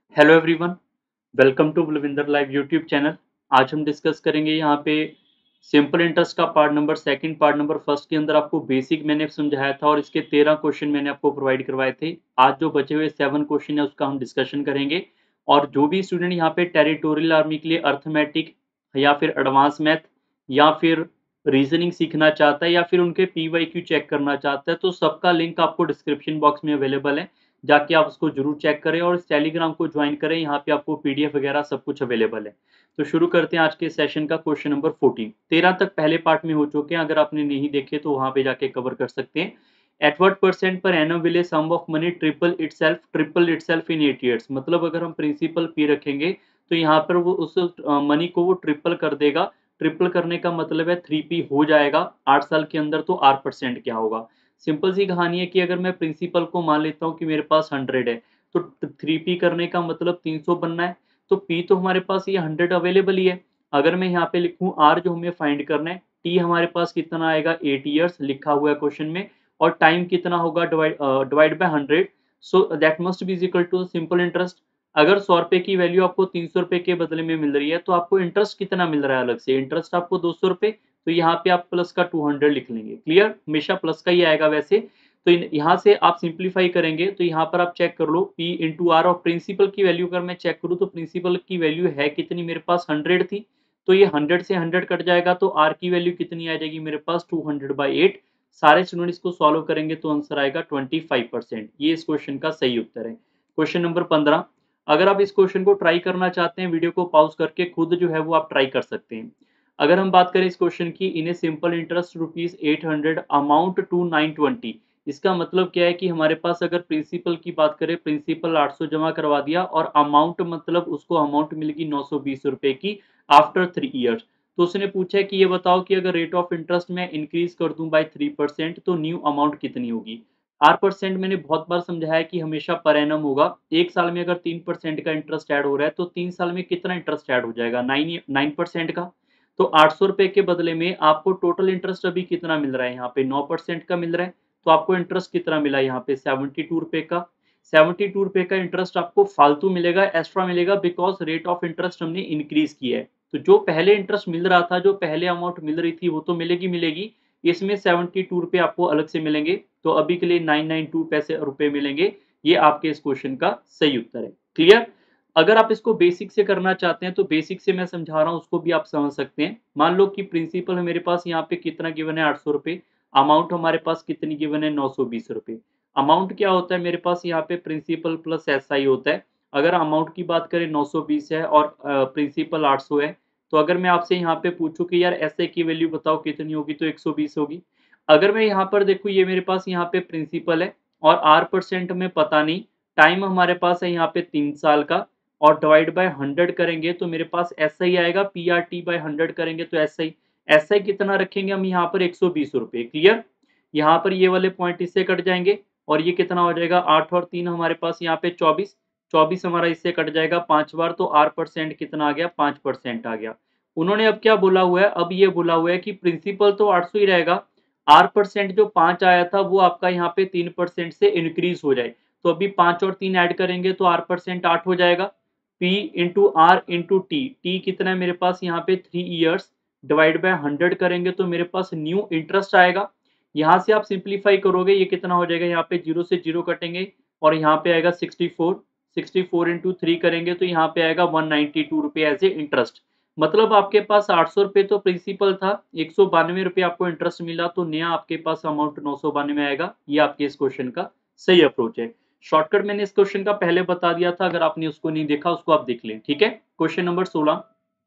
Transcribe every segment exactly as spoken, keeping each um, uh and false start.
Hello everyone, welcome to Balwinder live YouTube channel. आज हम discuss करेंगे यहाँ पे सिंपल इंटरेस्ट का part number second, part number first के अंदर आपको बेसिक मैंने समझाया था और इसके तेरह क्वेश्चन मैंने आपको प्रोवाइड करवाए थे। आज जो बचे हुए सेवन क्वेश्चन है उसका हम डिस्कशन करेंगे। और जो भी स्टूडेंट यहाँ पे टेरिटोरियल आर्मी के लिए अर्थमेटिक या फिर एडवांस मैथ या फिर रीजनिंग सीखना चाहता है या फिर उनके पी वाई क्यू चेक करना चाहता है, तो सबका लिंक आपको डिस्क्रिप्शन बॉक्स में अवेलेबल है। जाके आप उसको जरूर चेक करें और इस टेलीग्राम को ज्वाइन करें। यहाँ पे आपको पीडीएफ वगैरह सब कुछ अवेलेबल है। तो शुरू करते हैं आज के सेशन का। क्वेश्चन नंबर फोर्टीन, तेरह तक पहले पार्ट में हो चुके हैं, अगर आपने नहीं देखे तो वहां पे जाके कवर कर सकते हैं। At what percent per annum will a sum of money triple itself triple itself in eight years. मतलब अगर हम प्रिंसिपल पी रखेंगे तो यहाँ पर वो उस मनी को वो ट्रिपल कर देगा। ट्रिपल करने का मतलब है थ्री पी हो जाएगा आठ साल के अंदर। तो आर परसेंट क्या होगा? सिंपल सी कहानी है कि अगर मैं प्रिंसिपल को मान लेता हूँ कि मेरे पास हंड्रेड है, तो थ्री पी करने का मतलब तीन सौ बनना है। तो पी तो हमारे पास ये हंड्रेड अवेलेबल ही है। अगर मैं यहाँ पे लिखूँ आर जो हमें फाइंड करना है, टी हमारे पास कितना आएगा एट ईयर्स लिखा हुआ है क्वेश्चन में, और टाइम कितना होगा divide divide by hundred. So that must be equal to simple interest. अगर सौ रुपए की वैल्यू आपको तीन सौ रुपए के बदले में मिल रही है तो आपको इंटरेस्ट कितना मिल रहा है अलग से? इंटरेस्ट आपको दो सौ रुपए। तो यहाँ पे आप प्लस का टू हंड्रेड लिख लेंगे। क्लियर? हमेशा प्लस का ही आएगा वैसे। तो यहाँ से आप सिंप्लीफाई करेंगे तो यहाँ पर आप चेक कर लो P इंटू आर, और प्रिंसिपल की वैल्यू अगर मैं चेक करूँ तो प्रिंसिपल की वैल्यू है कितनी मेरे पास? हंड्रेड थी। तो ये हंड्रेड से हंड्रेड कट जाएगा तो आर की वैल्यू कितनी आ जाएगी मेरे पास? Two hundred by eight. सारे स्टूडेंट इसको सॉल्व करेंगे तो आंसर आएगा ट्वेंटी फाइव परसेंट। ये इस क्वेश्चन का सही उत्तर है। क्वेश्चन नंबर पंद्रह, अगर आप इस क्वेश्चन को ट्राई करना चाहते हैं वीडियो को पॉज करके खुद जो है वो आप ट्राई कर सकते हैं। अगर हम बात करें इस क्वेश्चन की, in a simple interest rupees eight hundred amount to nine twenty. इसका मतलब क्या है कि हमारे पास अगर प्रिंसिपल की बात करें, प्रिंसिपल आठ सौ जमा करवा दिया और अमाउंट मतलब उसको अमाउंट मिलेगी नौ सौ बीस रुपए की आफ्टर थ्री ईयर्स। तो उसने पूछा है कि ये बताओ कि अगर रेट ऑफ इंटरेस्ट में इंक्रीज कर दूं बाय थ्री परसेंट तो न्यू अमाउंट कितनी होगी? आर परसेंट मैंने बहुत बार समझाया कि हमेशा पर एनम होगा। एक साल में अगर तीन परसेंट का इंटरेस्ट ऐड हो रहा है तो तीन साल में कितना इंटरेस्ट ऐड हो जाएगा? नाइन नाइन परसेंट का। तो आठ सौ रुपए के बदले में आपको टोटल इंटरेस्ट अभी कितना मिल रहा है? यहाँ पे नौ परसेंट का मिल रहा है। तो आपको इंटरेस्ट कितना मिला यहाँ पे? सेवेंटी टू रुपए का। सेवेंटी टू रुपए का इंटरेस्ट आपको फालतू मिलेगा, एक्स्ट्रा मिलेगा, बिकॉज रेट ऑफ इंटरेस्ट हमने इंक्रीज किया है। तो जो पहले इंटरेस्ट मिल रहा था, जो पहले अमाउंट मिल रही थी वो तो मिलेगी मिलेगी। इसमें सेवेंटी टू रुपए आपको अलग से मिलेंगे। तो अभी के लिए नाइन नाइन टू पैसे रुपए मिलेंगे। ये आपके इस क्वेश्चन का सही उत्तर है। क्लियर? अगर आप इसको बेसिक से करना चाहते हैं तो बेसिक से मैं समझा रहा हूं, उसको भी आप समझ सकते हैं। मान लो कि प्रिंसिपल मेरे पास यहाँ पे कितना गिवन है? आठ सौ रुपए। अमाउंट हमारे पास कितनी गिवन है? नौ सौ बीस रुपए। अमाउंट क्या होता है मेरे पास? यहाँ पे प्रिंसिपल प्लस एस आई होता है। अगर अमाउंट की बात करें नौ सौ बीस है और प्रिंसिपल आठ सौ है, तो अगर मैं आपसे यहाँ पे पूछूं कि यार एस आई की वैल्यू बताओ कितनी होगी, तो एक सौ बीस होगी। अगर मैं यहाँ पर देखूँ, ये मेरे पास यहाँ पे प्रिंसिपल है और आर परसेंट में पता नहीं, टाइम हमारे पास है यहाँ पे तीन साल का, और डिवाइड बाय हंड्रेड करेंगे तो मेरे पास एस आई आएगा। P R T by hundred करेंगे तो एस आई एस आई कितना रखेंगे हम यहाँ पर? एक सौ बीस रुपए। क्लियर? यहाँ पर ये वाले पॉइंट इससे कट जाएंगे और ये कितना हो जाएगा? आठ और तीन हमारे पास यहाँ पे चौबीस। चौबीस हमारा इससे कट जाएगा पांच बार, तो आर परसेंट कितना आ गया? पांच परसेंट आ गया। उन्होंने अब क्या बोला हुआ है? अब ये बोला हुआ है कि प्रिंसिपल तो आठ सौ ही रहेगा, आर परसेंट जो पांच आया था वो आपका यहाँ पे तीन परसेंट से इंक्रीज हो जाए। तो अभी पांच और तीन ऐड करेंगे तो आर परसेंट आठ हो जाएगा। P into R into T. T कितना है मेरे पास यहाँ पे? Three years. Divide by hundred करेंगे तो मेरे पास न्यू इंटरेस्ट आएगा। यहाँ से आप सिंप्लीफाई करोगे, ये कितना हो जाएगा? यहाँ पे जीरो से जीरो कटेंगे और यहाँ पे आएगा sixty four. Sixty four into three करेंगे तो यहाँ पे आएगा वन नाइनटी टू रुपए एज ए इंटरेस्ट। मतलब आपके पास आठ सौ रुपए तो प्रिंसिपल था, एक सौ बानवे रुपए आपको इंटरेस्ट मिला, तो नया आपके पास अमाउंट नौ सौ बानवे आएगा। ये आपके इस क्वेश्चन का सही अप्रोच है। शॉर्टकट मैंने इस क्वेश्चन का पहले बता दिया था, अगर आपने उसको नहीं देखा उसको आप देख लें। ठीक है? क्वेश्चन नंबर सोलह,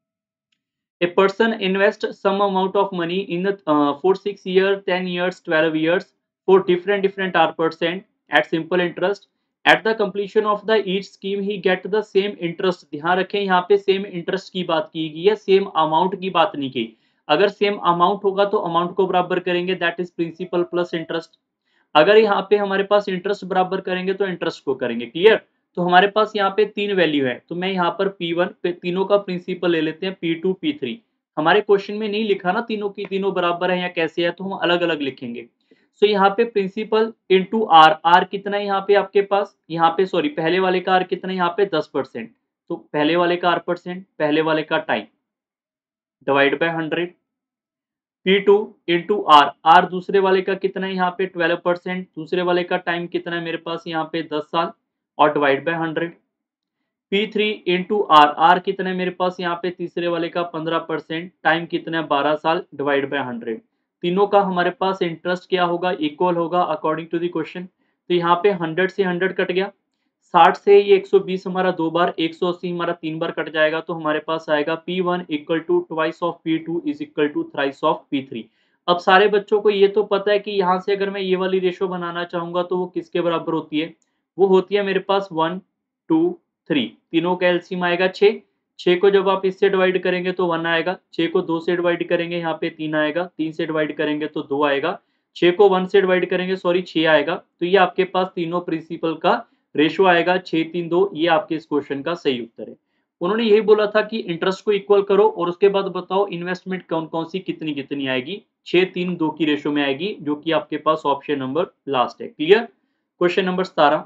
a person invest some amount of money in the uh, for six years, ten years, twelve years for different different r percent at simple interest. At the completion of the each scheme he get the same interest. ध्यान रखें यहाँ पे same interest की बात की गई है, same amount की बात नहीं की। अगर सेम अमाउंट होगा तो अमाउंट को बराबर करेंगे, that is principal plus interest. अगर यहाँ पे हमारे पास इंटरेस्ट बराबर करेंगे तो इंटरेस्ट को करेंगे। क्लियर? तो हमारे पास यहाँ पे तीन वैल्यू है, तो मैं यहाँ पर P वन पे तीनों का प्रिंसिपल ले लेते हैं, P टू P थ्री। हमारे क्वेश्चन में नहीं लिखा ना तीनों की तीनों बराबर है या कैसे है, तो हम अलग अलग लिखेंगे। सो यहाँ पे प्रिंसिपल इंटू आर, आर कितना है यहाँ पे आपके पास, यहाँ पे सॉरी पहले वाले का आर कितना है यहाँ पे दस परसेंट, तो पहले वाले का आर परसेंट, पहले वाले का time divide by hundred, P two into R, R दूसरे वाले का कितना है यहाँ पे ट्वेल्व परसेंट, दूसरे वाले का टाइम कितना है मेरे पास यहाँ पे दस साल और divide by hundred, P three into R, R कितना है मेरे पास यहाँ पे तीसरे वाले का पंद्रह परसेंट, टाइम कितना है बारह साल डिवाइड बाय हंड्रेड, तीनों का हमारे पास इंटरेस्ट क्या होगा, इक्वल होगा अकॉर्डिंग टू द क्वेश्चन। तो यहाँ पे हंड्रेड से हंड्रेड कट गया, साठ से ये एक सौ बीस हमारा दो बार, एक सौ अस्सी हमारा तीन बार कट जाएगा, तो हमारे पास आएगा P one equal to twice of P two is equal to thrice of P three. अब सारे बच्चों को ये तो पता है कि यहाँ से अगर मैं ये वाली रेशो बनाना चाहूंगा तो वो किसके बराबर होती है, वो होती है मेरे पास वन टू थ्री, तीनों का एलसीएम आएगा छः, छः को जब आप इससे डिवाइड करेंगे तो वन आएगा, छः को दो से डिवाइड करेंगे यहाँ पे तीन आएगा, तीन से डिवाइड करेंगे तो दो आएगा, छः को वन से डिवाइड करेंगे सॉरी छः आएगा, तो ये आपके पास तीनों प्रिंसिपल का रेशो आएगा छः तीन दो, ये आपके इस क्वेश्चन का सही उत्तर है। उन्होंने यही बोला था कि इंटरेस्ट को इक्वल करो और उसके बाद बताओ इन्वेस्टमेंट कौन कौन सी कितनी कितनी आएगी, छः तीन दो की रेशो में आएगी, जो कि आपके पास ऑप्शन नंबर लास्ट है। क्लियर। क्वेश्चन नंबर सतारह,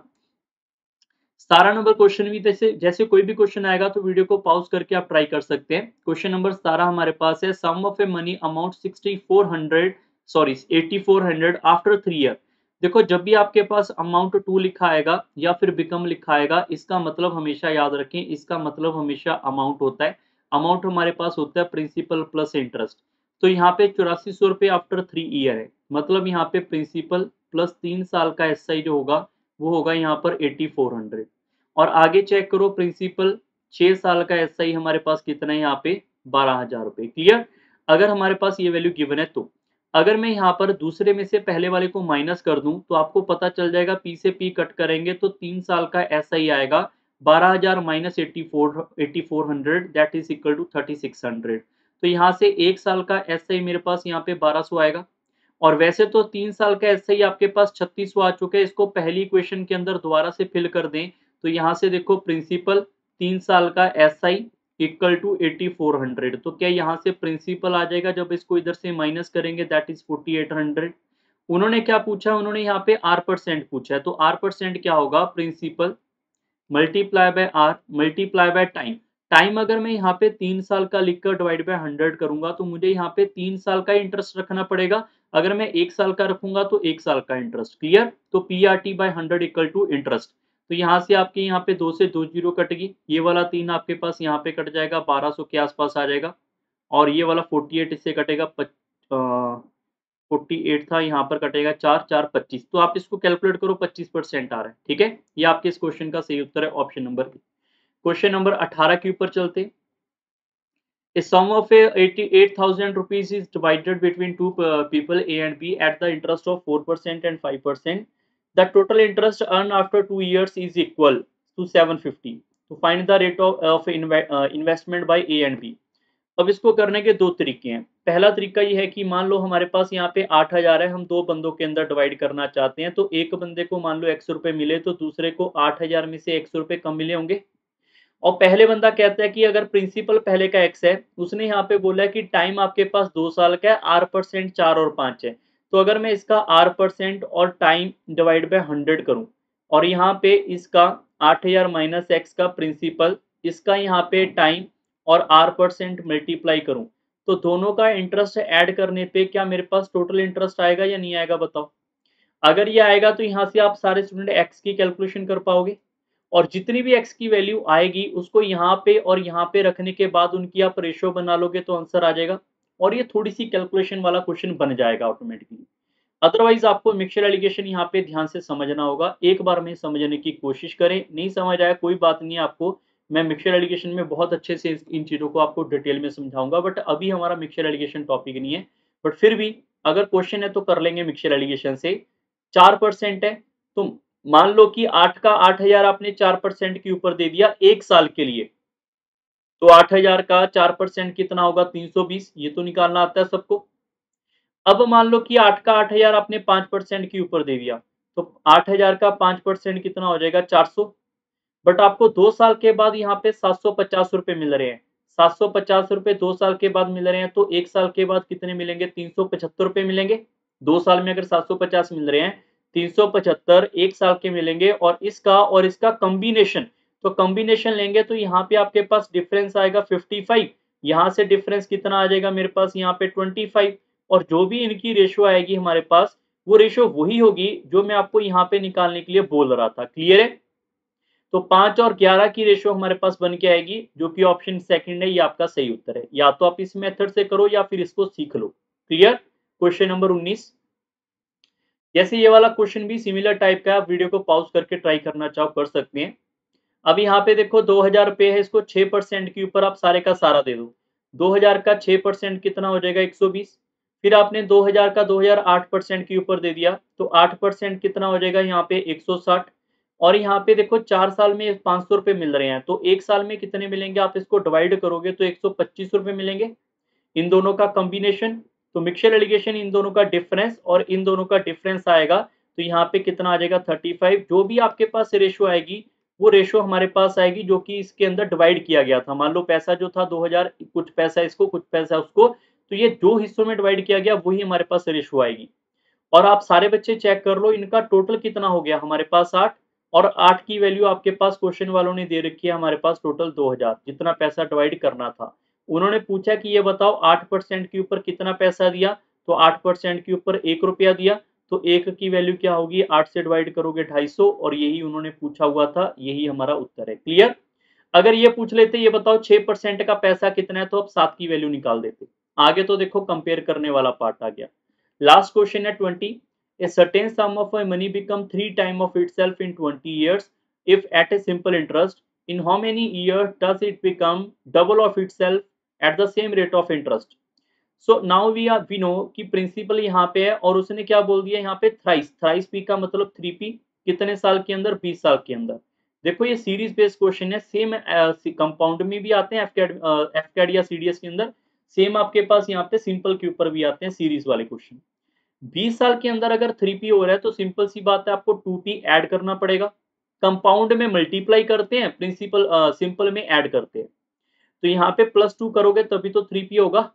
सतारह नंबर क्वेश्चन भी जैसे जैसे कोई भी क्वेश्चन आएगा तो वीडियो को पॉज करके आप ट्राई कर सकते हैं। क्वेश्चन नंबर सतारह हमारे पास है, sum of a money amount sixty four hundred sorry eighty four hundred after three year. देखो जब भी आपके पास अमाउंट टू लिखा आएगा या फिर बिकम लिखा आएगा, इसका मतलब हमेशा याद रखें, इसका मतलब हमेशा अमाउंट होता है। अमाउंट हमारे पास होता है प्रिंसिपल प्लस इंटरेस्ट, तो यहाँ पे चौरासी सौ रुपये आफ्टर थ्री ईयर है, मतलब यहाँ पे प्रिंसिपल प्लस तीन साल का एस आई जो होगा वो होगा यहाँ पर एटी फोर हंड्रेड। और आगे चेक करो प्रिंसिपल छह साल का एस आई हमारे पास कितना है यहाँ पे बारह हजार रुपए। क्लियर। अगर हमारे पास ये वैल्यू गिवन है तो अगर मैं यहाँ पर दूसरे में से पहले वाले को माइनस कर दूं तो आपको पता चल जाएगा, पी से पी कट करेंगे तो तीन साल का एस आई आएगा बारह हजार minus eighty four eighty four hundred that is equal to thirty six hundred. तो यहाँ से एक साल का एस आई मेरे पास यहाँ पे बारह सौ आएगा, और वैसे तो तीन साल का एस आई आपके पास छत्तीस सौ आ चुके हैं, इसको पहली इक्वेशन के अंदर दोबारा से फिल कर दें तो यहाँ से देखो प्रिंसिपल तीन साल का S I equal to eighty four hundred, तो क्या यहाँ से प्रिंसिपल आ जाएगा जब इसको इधर से माइनस करेंगे that is forty eight hundred. उन्होंने क्या पूछा, उन्होंने यहाँ पे आर परसेंट पूछा है, तो आर परसेंट क्या होगा, principal multiply by R multiply by time. Time अगर मैं यहाँ पे तीन साल का लिखकर डिवाइड बाय हंड्रेड करूंगा तो मुझे यहाँ पे तीन साल का इंटरेस्ट रखना पड़ेगा, अगर मैं एक साल का रखूंगा तो एक साल का इंटरेस्ट। क्लियर। तो P R T by hundred equal to interest, तो यहाँ से आपके यहाँ पे दो से दो जीरो कट गई, ये वाला तीन आपके पास यहाँ पे कट जाएगा, बारह सौ के आसपास आ जाएगा, और ये वाला फोर्टी एट इससे कटेगा, फोर्टी एट था यहाँ पर कटेगा चार चार पच्चीस, तो आप इसको कैलकुलेट करो पच्चीस परसेंट आ रहा है। ठीक है, ये आपके इस क्वेश्चन का सही उत्तर है option number B. Question number अठारह के ऊपर चलते। A sum of a eighty-eight thousand rupees is divided between two uh, people A and B at the interest of four percent and five percent. The total interest earned after two years is equal to seven fifty. To find the rate of, of inve, uh, investment by A and B. अब इसको करने के दो तरीके हैं। पहला तरीका ये है कि मान लो हमारे पास यहाँ पे आठ हजार है, हम दो बंदों के अंदर डिवाइड करना चाहते हैं, तो एक बंदे को मान लो एक सौ रुपए मिले तो दूसरे को आठ हजार में से एक सौ रुपए कम मिले होंगे। और पहले बंदा कहता है कि अगर प्रिंसिपल पहले का एक्स है, उसने यहाँ पे बोला है कि टाइम आपके पास दो साल का है, आर परसेंट चार और पांच है, तो अगर मैं इसका आर परसेंट और टाइम डिवाइड बाय हंड्रेड करूं और यहाँ पे इसका आठ हजार माइनस एक्स का प्रिंसिपल, इसका यहाँ पे टाइम और आर परसेंट मल्टीप्लाई करूं, तो दोनों का इंटरेस्ट ऐड करने पे क्या मेरे पास टोटल इंटरेस्ट आएगा या नहीं आएगा बताओ। अगर ये आएगा तो यहाँ से आप सारे स्टूडेंट एक्स की कैलकुलेशन कर पाओगे, और जितनी भी x की वैल्यू आएगी उसको यहाँ पे और यहाँ पे रखने के बाद उनकी आप रेशियो बना लोगे तो आंसर आ जाएगा, और ये थोड़ी सी कैलकुलेशन वाला क्वेश्चन बन जाएगा ऑटोमेटिकली। अदरवाइज आपको मिक्सचर एलिगेशन यहाँ पे ध्यान से समझना होगा, एक बार में समझने की कोशिश करें, नहीं समझ आया कोई बात नहीं, आपको मैं मिक्सचर एलिगेशन में बहुत अच्छे से इन चीज़ों को आपको डिटेल में समझाऊंगा, बट अभी हमारा मिक्सचर एलिगेशन टॉपिक नहीं है। बट फिर भी अगर क्वेश्चन है तो कर लेंगे मिक्सचर एलिगेशन से। चार परसेंट है, तो मान लो कि आठ का आठ हजार आपने चार परसेंट के ऊपर दे दिया एक साल के लिए, तो आठ हजार का चार परसेंट कितना होगा, तीन सौ बीस, ये तो निकालना आता है सबको। अब मान लो कि आठ का आठ हजार आपने पांच परसेंट के ऊपर दे दिया, तो आठ हजार का पांच परसेंट कितना हो जाएगा, चार सौ। बट आपको दो साल के बाद यहाँ पे सात सौ पचास रुपए मिल रहे हैं, सात सौ पचास रुपए दो साल के बाद मिल रहे हैं, तो एक साल के बाद कितने मिलेंगे, तीन सौ पचहत्तर रुपए मिलेंगे। दो साल में अगर सात सौ पचास मिल रहे हैं, तीन सौ पचहत्तर एक साल के मिलेंगे और इसका और इसका कॉम्बिनेशन, तो कॉम्बिनेशन लेंगे तो यहाँ पे आपके पास डिफरेंस आएगा पचपन, यहाँ से डिफरेंस कितना आ जाएगा मेरे पास यहाँ पे पच्चीस, और जो भी इनकी रेशियो आएगी हमारे पास, वो रेशियो वही होगी जो मैं आपको यहाँ पे निकालने के लिए बोल रहा था। क्लियर है? तो पाँच और ग्यारह की रेशियो हमारे पास बन के आएगी, जो कि ऑप्शन सेकंड है, ये आपका सही उत्तर है। या तो आप इस मेथड से करो या फिर इसको सीख लो। क्लियर? क्वेश्चन नंबर उन्नीस। जैसे ये वाला क्वेश्चन भी सिमिलर टाइप का है, आप वीडियो को पॉज करके ट्राई करना चाहो कर सकते हैं। अब यहाँ पे देखो दो हज़ार रुपए है, इसको छह परसेंट के ऊपर आप सारे का सारा दे दो। दो हज़ार का छह परसेंट कितना हो जाएगा? एक सौ बीस। फिर आपने दो हज़ार का दो हज़ार आठ परसेंट के ऊपर दे दिया, तो आठ परसेंट कितना हो जाएगा यहाँ पे? एक सौ साठ। और यहाँ पे देखो चार साल में पाँच सौ रुपए मिल रहे हैं, तो एक साल में कितने मिलेंगे? आप इसको डिवाइड करोगे तो एक सौ पच्चीस रुपए मिलेंगे। इन दोनों का कॉम्बिनेशन, तो मिक्सचर एलिगेशन, इन दोनों का डिफरेंस और इन दोनों का डिफरेंस आएगा, तो यहाँ पे कितना आ जाएगा? पैंतीस। जो भी आपके पास रेशियो आएगी, वो रेशियो हमारे पास आएगी जो कि इसके अंदर डिवाइड किया गया था। मान लो पैसा जो था दो हज़ार, कुछ पैसा इसको कुछ पैसा उसको, तो ये जो हिस्सों में डिवाइड किया गया वही हमारे पास रेशियो आएगी। और आप सारे बच्चे चेक कर लो, इनका टोटल कितना हो गया हमारे पास? आठ। और आठ की वैल्यू आपके पास क्वेश्चन वालों ने दे रखी है हमारे पास टोटल दो हज़ार, जितना पैसा डिवाइड करना था। उन्होंने पूछा कि ये बताओ आठ परसेंट के ऊपर कितना पैसा दिया, तो आठ परसेंट के ऊपर एक रुपया दिया, तो एक की वैल्यू क्या होगी? आठ से डिवाइड करोगे ढाई सौ, और यही उन्होंने पूछा हुआ था, यही हमारा उत्तर है। क्लियर? अगर ये पूछ लेते ये बताओ छह परसेंट का पैसा कितना है, तो अब सात की वैल्यू निकाल देते। आगे तो देखो कंपेयर करने वाला पार्ट आ गया। लास्ट क्वेश्चन है twenty. A certain sum of money become three time of itself in twenty years if at a simple interest. In how many years does it become double of itself at the same rate of interest? So now we are we know कि principal यहाँ पे है और उसने क्या बोल दिया यहाँ पे? थ्राइस। थ्राइस पी का मतलब थ्री पी, कितने साल के अंदर? बीस साल के अंदर। देखो ये सीरीज बेस्ड क्वेश्चन है, सेम कंपाउंड में भी आते हैं, एफकैड एफकैड या सीडीएस के अंदर, सेम आपके पास यहाँ पे सिंपल के ऊपर भी आते हैं सीरीज वाले क्वेश्चन। बीस साल के अंदर अगर थ्री पी हो रहा है तो सिंपल सी बात है, आपको टू पी ऐड करना पड़ेगा। कंपाउंड में मल्टीप्लाई करते हैं, प्रिंसिपल सिंपल में ऐड करते हैं, तो यहाँ पे प्लस टू करोगे तभी तो थ्री पी होगा।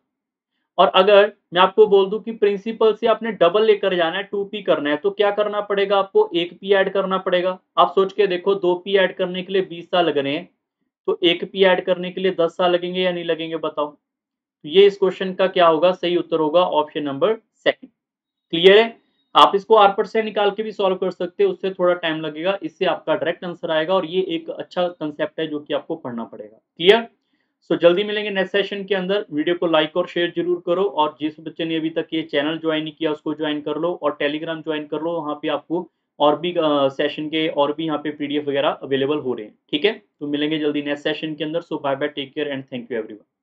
और अगर मैं आपको बोल दूं कि प्रिंसिपल से आपने डबल लेकर जाना है, टू पी करना है, तो क्या करना पड़ेगा? आपको एक पी ऐड करना पड़ेगा। आप सोच के देखो, दो पी ऐड करने के लिए बीस साल लग रहे हैं, तो एक पी ऐड करने के लिए दस साल लगेंगे या नहीं लगेंगे? बताओ। तो ये इस क्वेश्चन का क्या होगा? सही उत्तर होगा ऑप्शन नंबर सेकंड। क्लियर है? आप इसको आर परसेंट निकाल के भी सॉल्व कर सकते हो, उससे थोड़ा टाइम लगेगा, इससे आपका डायरेक्ट आंसर आएगा, और ये एक अच्छा कंसेप्ट है जो कि आपको पढ़ना पड़ेगा। क्लियर? सो so, जल्दी मिलेंगे नेक्स्ट सेशन के अंदर। वीडियो को लाइक और शेयर जरूर करो, और जिस बच्चे ने अभी तक ये चैनल ज्वाइन नहीं किया उसको ज्वाइन कर लो, और टेलीग्राम ज्वाइन कर लो, वहाँ पे आपको और भी सेशन के और भी यहाँ पे पीडीएफ वगैरह अवेलेबल हो रहे हैं। ठीक है, तो मिलेंगे जल्दी नेक्स्ट सेशन के अंदर। So bye bye, take care and thank you everyone.